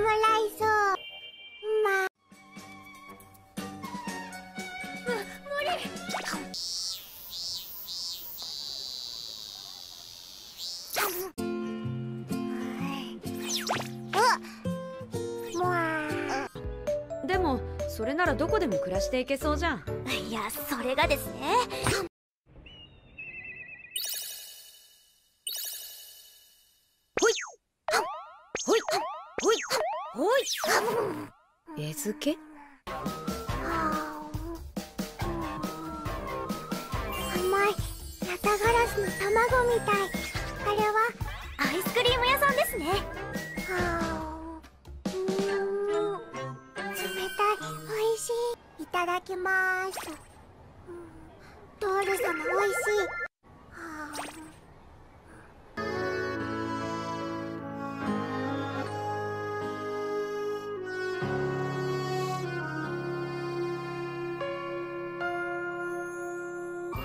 ライス。まあ、無理。 でもそれならどこでも暮らしていけそうじゃん。 いや、それがですね。 ほいほいほいほい。餌付け？ 甘いヤタガラスの卵みたい。あれはアイスクリーム屋さんですね。冷たい、おいしい。いただきます。ドール様おいしい。